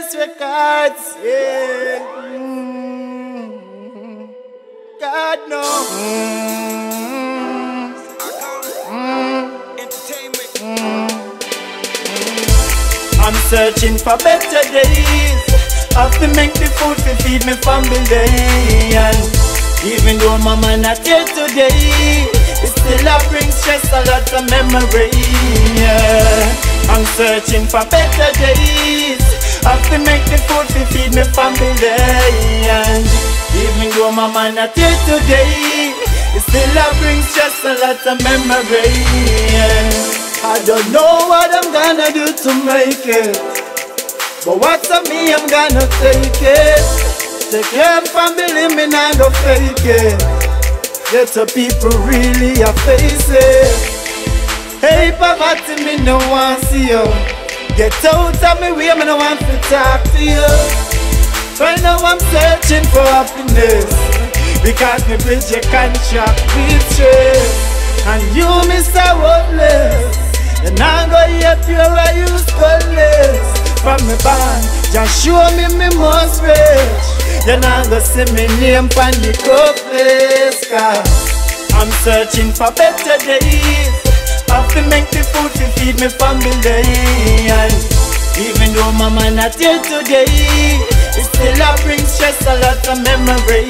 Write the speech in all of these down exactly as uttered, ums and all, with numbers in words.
Terrorist Records, yeah. Mm. God knows. Mm. Mm. Mm. I'm searching for better days. Have to make the food to feed me family. And even though mama not here today, it still a bring stress, a lot of memory. Yeah. I'm searching for better days. Have to make the food to feed me family. And even though mama not here today, it still a bring stress, a lot of memory. Yeah. I don't know what I'm gonna do to make it, but what's on me, I'm gonna take it. Take care of family, me not go fake it. Get the people really a face it. Hey poverty, me no want see you. Get out of me way, me no want to talk to you. Right now I'm searching for happiness, because me bridge your contract with stress. And you, Mister Worthless, you not go hear pure I use colors. From me band, just show me me most rich. You not go see me name pan the place. Cause I'm searching for better days. Have to make the food to feed me family. And even though mama not here today, it still a bring stress, a lot of memory.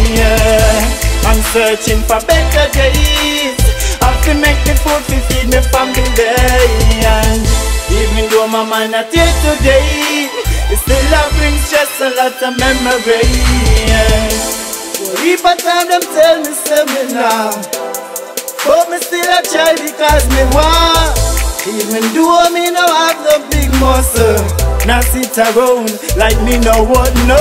Yeah. I'm searching for better days. Have to make the food to feed me family. And even though mama not here today, it still a bring stress, a lot of memory. Yeah. So if a time them tell me say me now, but me still a try because me want. Even though me no have the big muscle, now sit around like me no want no.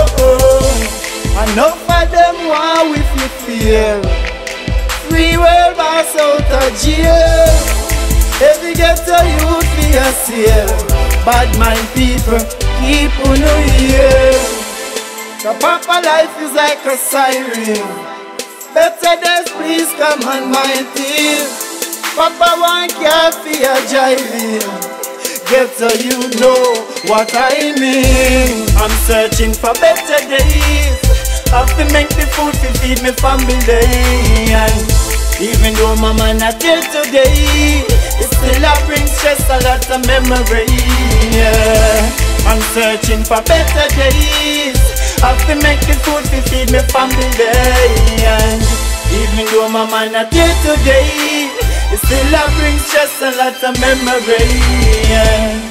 Enough of them want with you feel. Free world boss out of jail. Every ghetto youth be a seal. Bad mind people keep on no ear. The papa life is like a siren. Better days please come on my team. Papa want coffee a driving. Get so you know what I mean. I'm searching for better days. Have to make the food to feed me family. And even though mama not here today, it still a bring stress, a lot of memory. Yeah. I'm searching for better days. Have to make the food to feed me family. And even though mama not here today, it still a bring stress, a lot of memory. Yeah.